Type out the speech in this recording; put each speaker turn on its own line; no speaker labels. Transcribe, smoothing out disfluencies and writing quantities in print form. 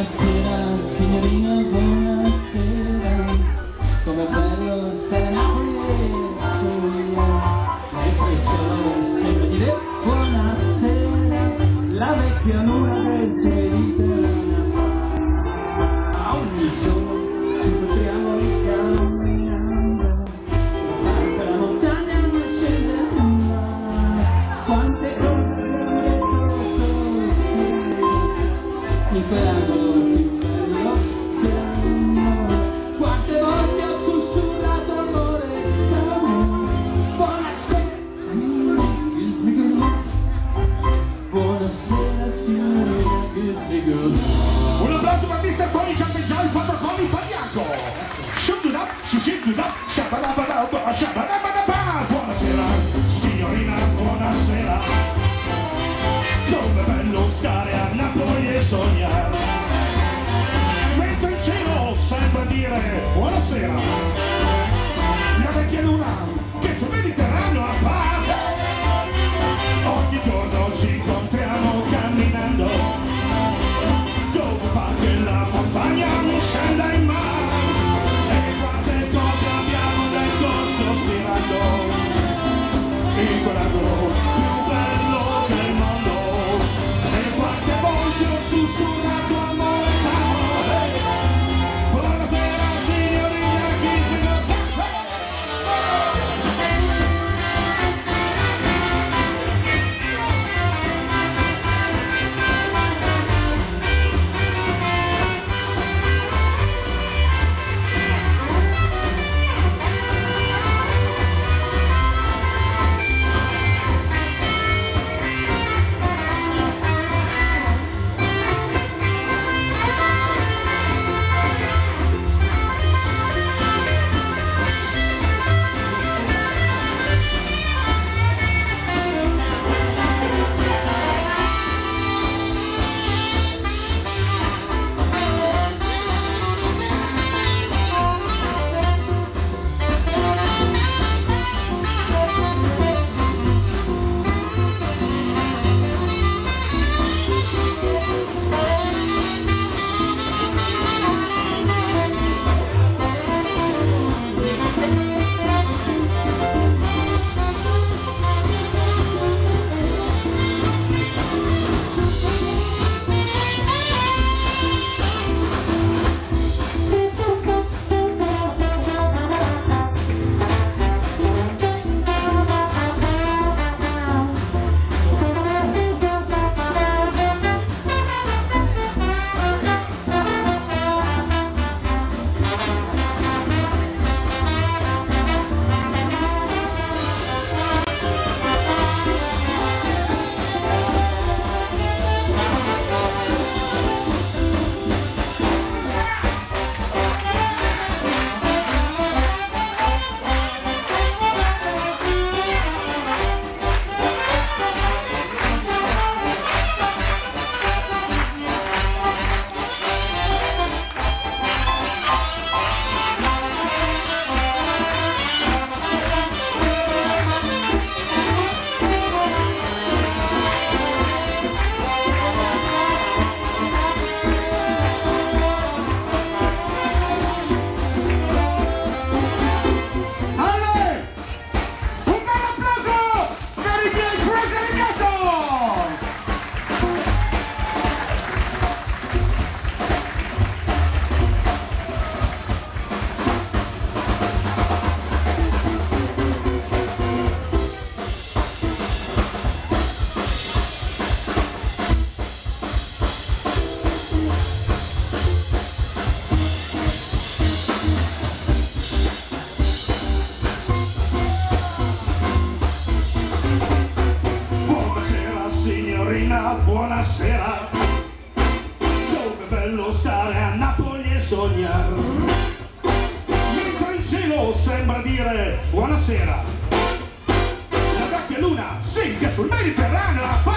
Buonasera signorina, buonasera, com'è bello stare a Napoli e sognare. E il cielo sembra dire buonasera, la vecchia luna del suo Mediterraneo. A ogni giorno ci incontriamo camminando, per la montagna non scende nulla. Quante cose abbiamo detto sospiro in quell'angolo più bello dell'amore. Quante volte ho sussurrato amore d'amore. Buonasera kiss me goodnight. Buonasera signorina, kiss me goodnight.
Un applauso per Mr. Tony Ciampeggià, il 4 con il Pagliacco. Buonasera signorina, buonasera. Come bello stare a Napoli e sognare, mentre il cielo sembra dire buonasera, la vecchia luna che sul Mediterraneo appare. Ogni giorno ci incontriamo camminando, dove fa che la montagna non scenda in mare. E quante cose abbiamo detto sospirando in quell'angolo più bello del mondo. E quante volte ho sussurrato amore d'amore. Buonasera signorina, kiss me goodnight. Buonasera, come bello stare a Napoli e sognare, mentre il cielo sembra dire buonasera, la vecchia luna sì che sul Mediterraneo